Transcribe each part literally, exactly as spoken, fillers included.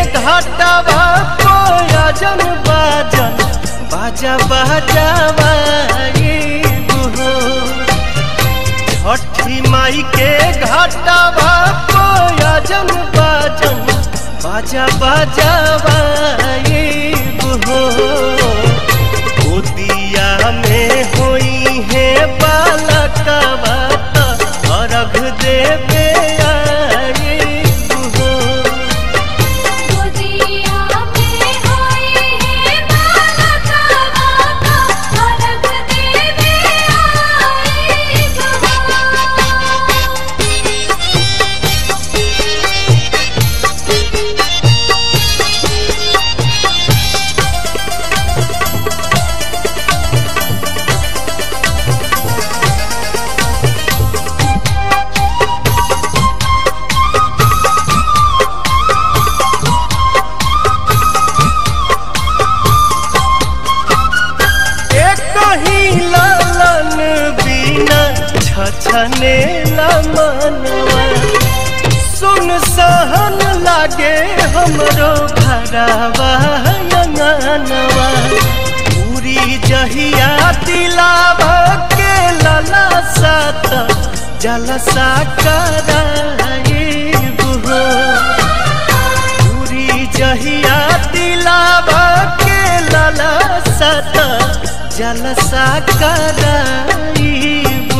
घाटवा कोयजन बाजन बाजा बाजावा छठी माई के घाटवा कोयजन बाजन बाजा बाजावा गोदिया में होई है बालकवा अर्घ देवे छने मनवा सुन सहन लागे हमरो घरवा अंगनवा पूरी जहिया दिलावा के लला सात जलसा कराइब हो पूरी जहिया दिलावा के लला सात जलसा कराइब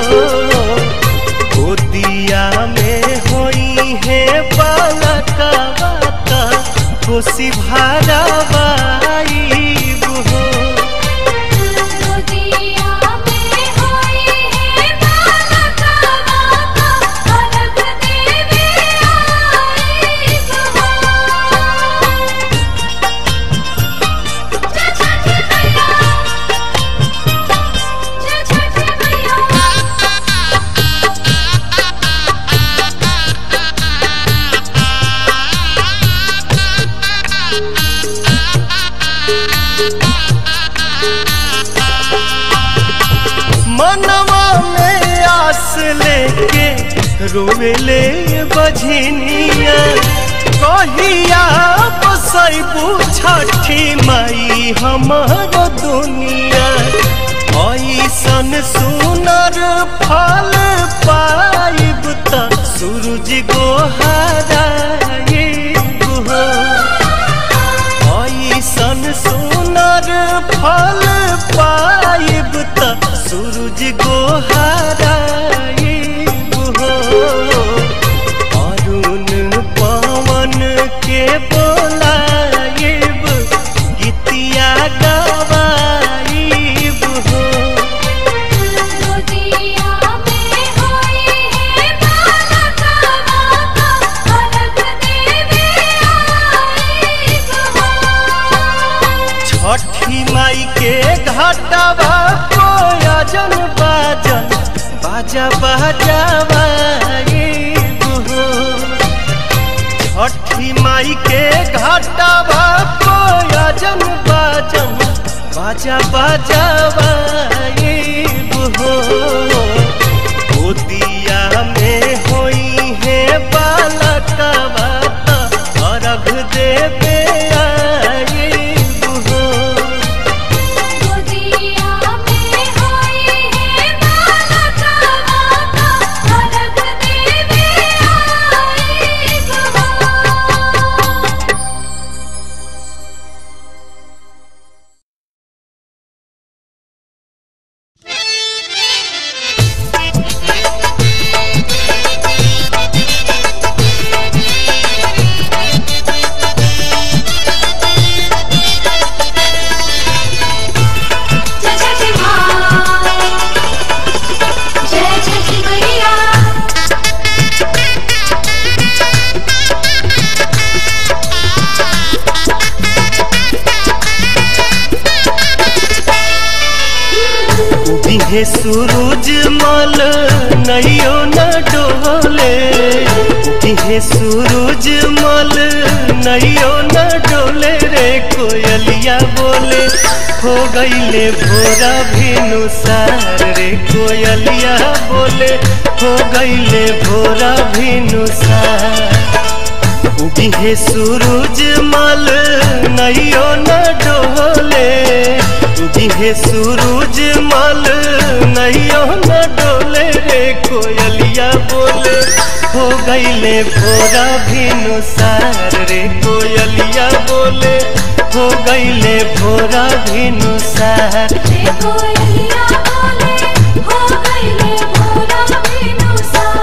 गोदिया में होई है बालकवा खुशी भरवाई मनवा में आस लेके रोवेले बझनिया कहिया बसैबू छठी माई हमारो दुनिया ऐसन सुनर फल पाइब त सूरज गोहराइब हो ऐसन सुनर फल पाइब त सूरज गोहराइब हो अरुण पवन के बोलाइब गीतिया गवाइब हो छठी माई के घाटवा कोयजन बाजन बाजा बाजावा छठी माई के घाटवा कोयजन बाजन बाजा बाजावा गोदिया में होई है बालकवा अर्घ देवे हे सूरज मल नैयो न डोले हे सूरज मल नैयो न डोले रे कोयलिया बोले हो गईले भोरा भिनुसार रे कोयलिया बोले हो गईले भोरा भिनुसार उगी है सूरज मल नैयो न डोले, उगी है सूरज मल नैयो न डोले रे कोयलिया बोले हो गईले भोरा भिनुसार रे कोयलिया बोले हो गईले भोरा भिनुसार रे कोयलिया बोले हो गईले भोरा भिनुसार।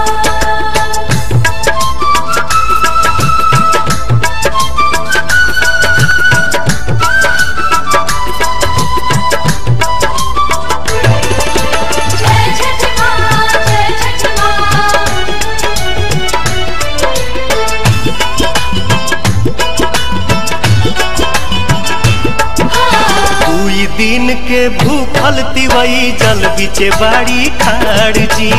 जय छठ माँ जय छठ माँ। दुई दिन के भूखल तिवई जल बिचे बाड़ी खाड़ जी,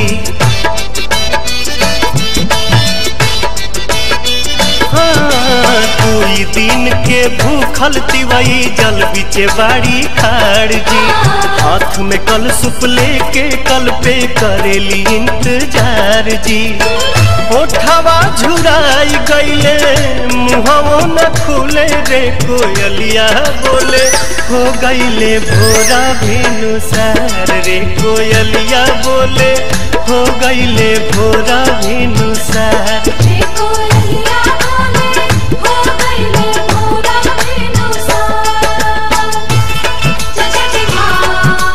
हाँ दुई दिन के भूखल तिवई जल बिचे बाड़ी खाड़ जी। हाथ में कल सुप लेके कल पे करेली इंतजार जी। ओठवा झुराई गईले मुहवो न खुले रे कोयलिया बोले हो गईले भोरा भिनुसार रे कोयलिया बोले हो गईले भोरा भिनुसार रे कोयलिया बोले हो गईले भोरा भिनुसार। जय छठ माँ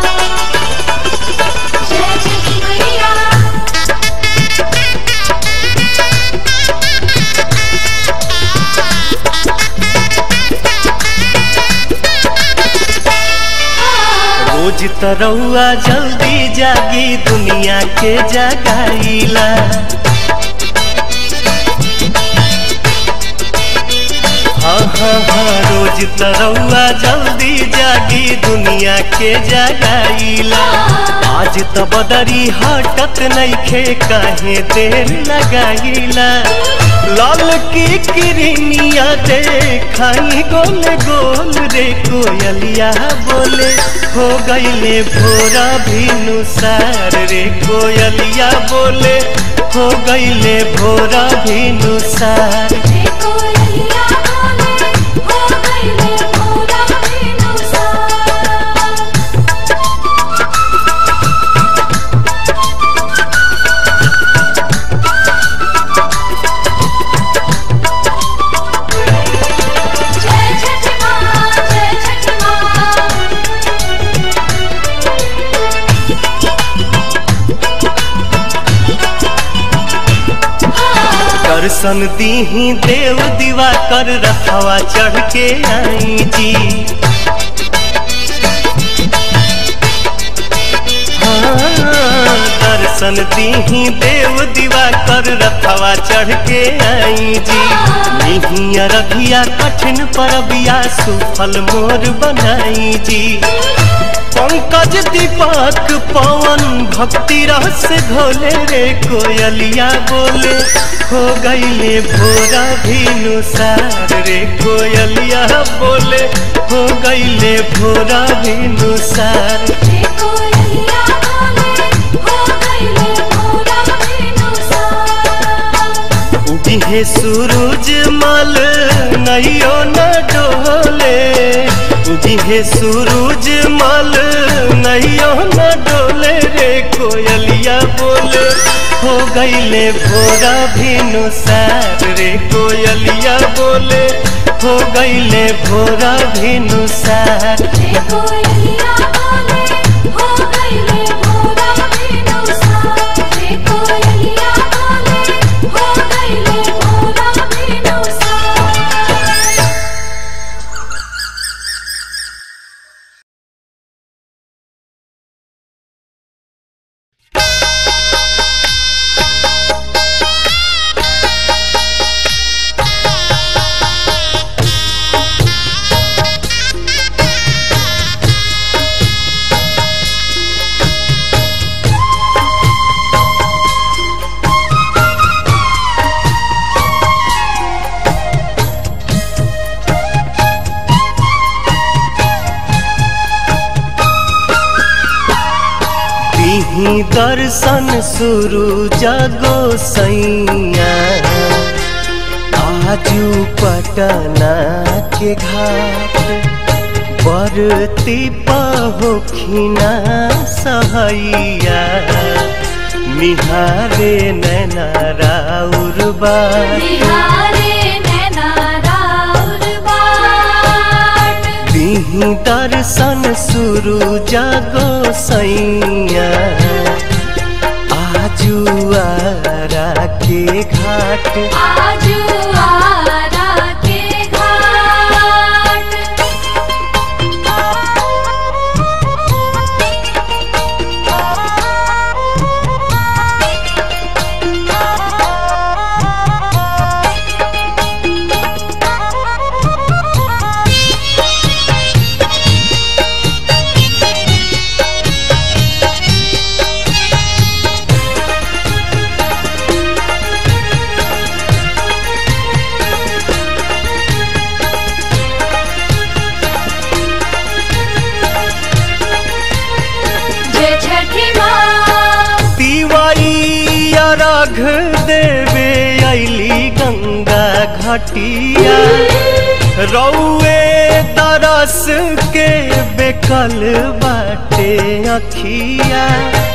जय छठ मैया। रोज तरौआ जल्दी जागी दुनिया के जगाईला, हाँ हाँ हाँ रोज तरौआ जल्दी जागी दुनिया के जगाईला। आज त बदरी हटत नइखे काहे देर लगाईला। लाल की किरनिया देखाई गोल गोल रे कोयलिया बोले हो गईले भोरा भिनुसार रे कोयलिया बोले हो गईले भोरा भिनुसार रे कोयलिया बोले हो गईले भोरा भिनुसार। जय छठ माँ जय छठ माँ। दर्शन दीही देव दीवा कर रखवा चढ़ के आई जी, हाँ दर्शन दीही देव दीवा कर रखवा चढ़ के आई जी। निहिया रघिया कठिन परबिया सुफल मोर बनाई जी। पंकज दीपक पवन भक्ति रस घोले रे कोयलिया बोले हो गईले भोरा भिनुसार रे कोयलिया बोले हो गईले भोरा भिनुसार रे कोयलिया बोले हो गईले भोरा भिनुसार। उगी है सूरज मल नैयो न डोले, उगी है सूरज मल नैयो न डोले रे कोयलिया बोले हो गईले भोरा भिनुसार रे कोयलिया बोले हो गईले भोरा भिनुसार रे कोयलिया बोले हो गईले भोरा भिनुसार। रे कोयलिया बोले हो गईले भोरा भिनुसार। ही दर्शन शुरू जागो सैया आ आजू पटना के घाट बरती पहोखिना सहैया निहारे नैना राउर बाट निहारे नैना राउर बाट दिही दर्शन सुरु जागो सैया आजू आरा के घाट आजू आरा के घाट अर्घ देवे अली गंगा घटिया रौए तरस के बेकल बाटे अखिया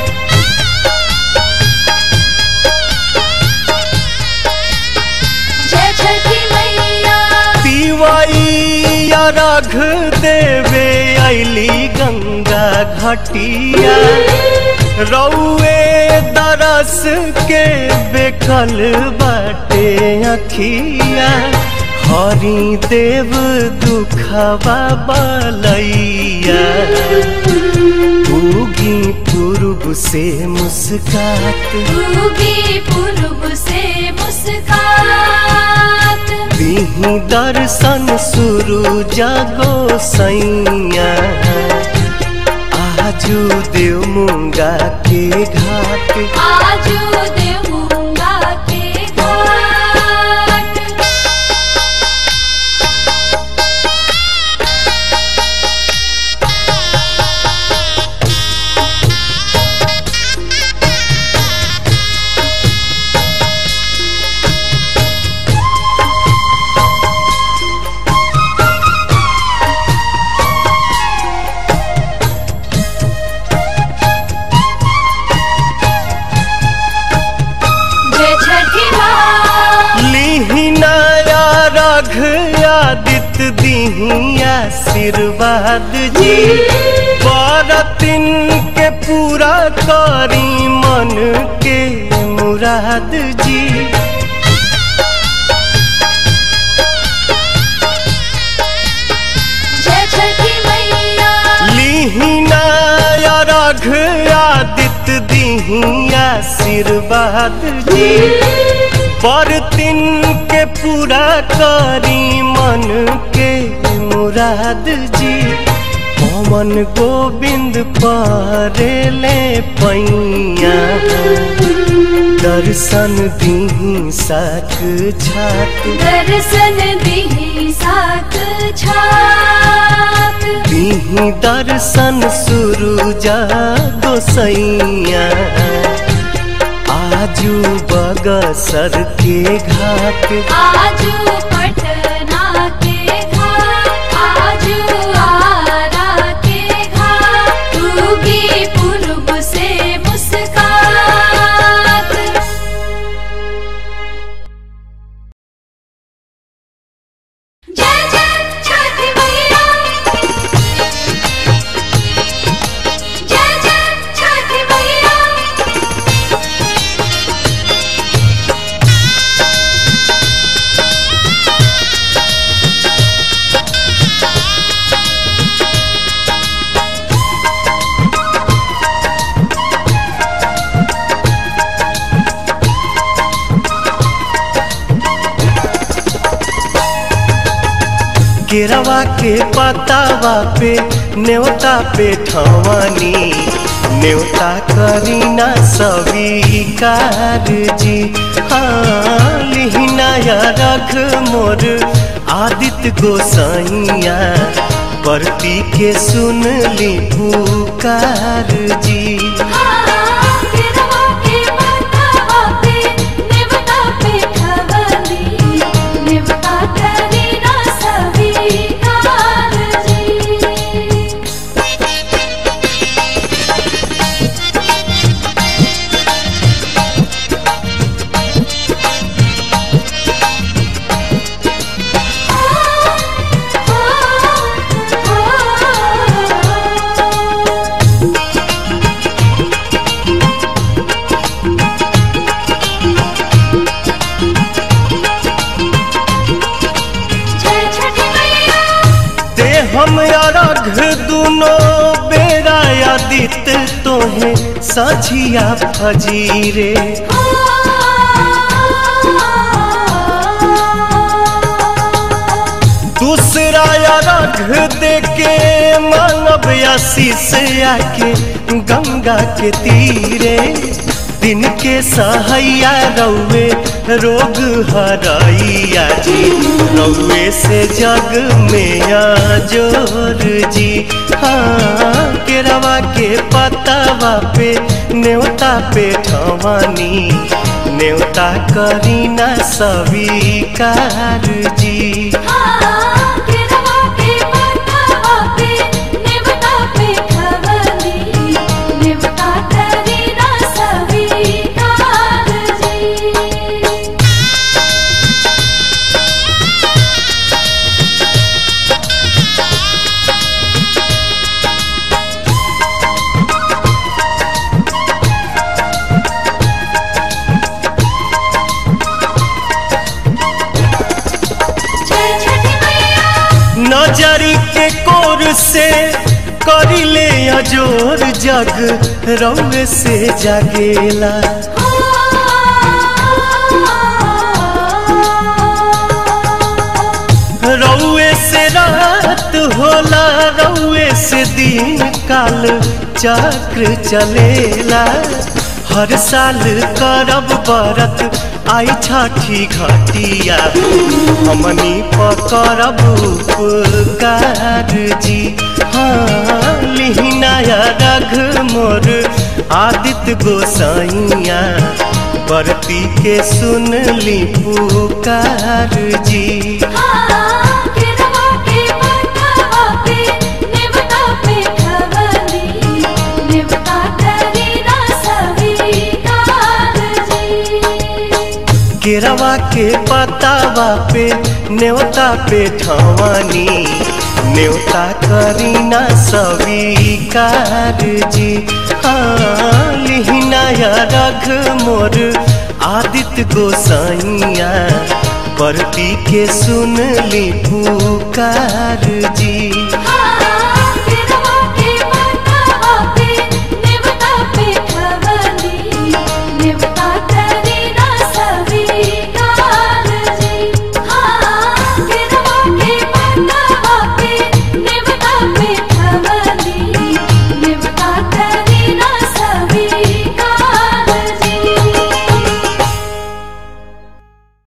जय छठी मैया पिवाई अर्घ देवे अली गंगा घटिया रौए दरस के बेकल बाटे अखिया हरि देव दुखवा बलैया उगी पूर्व से मुस्कात उगी पूर्व से मुस्कात दिही दर्शन सुरु जागो सैया आजू देव मुंगा के घाट आजू देव मुंगा के घाट आदित्य दीही आशीर्वाद जी बरतिन के पूरा करी मन के मुराद जी जय छठी मैया लीहिना अर्घ आदित्य दीही आशीर्वाद जी बरतिन के पूरा करी मन के मुराद जी पवन गोविंद परेले पैया दर्शन दीही साक छात दर्शन दीही साक छात दीही दर्शन सुरु जागो सैया आजू बगसर के घाट आजू पटना के घाट आजू आरा के घाट उगी पूर्व से मुस्कात जय जय छठी मैया जय जय छठी मैया केरवा के पतावा पे न्योता पे ठवानी न्योता करीना स्वीकार जी हाँ लिहिना रख मोर आदित्य गोसाइया परती के सुन ली पुकार जी नेवता हम अरघ दुनो बेरा आदित तोहे सझिया फजीरे। दूसरा अरघ देके मानव आशीष आके गंगा के तीरे। दिन के सहैया रौवे रोग हरैया जी, रौवे से जग में जोर जी। हाँ केरवा के पतावा पे न्योता पे ठवानी, न्योता करीना स्वीकार जी। नजरी के कोर से करिले अजोर, जग रौवे से जागेला। रौवे से रात होला, रौवे से दिन काल चक्र चलेला। हर साल करब बरत आई छठी घटिया, हमनी पकड़ब उपकार जी। हाँ लिहिनाया रघ मोर आदित्य गोसाइया, बरती के सुन ली पुकार जी। केरवा के पतावा पे न्योता पे ठवानी, न्योता करीना स्वीकार जी। हाँ लिहिनाया रघ मोर आदित्य गोसाइया, बरती के सुन ली पुकार जी।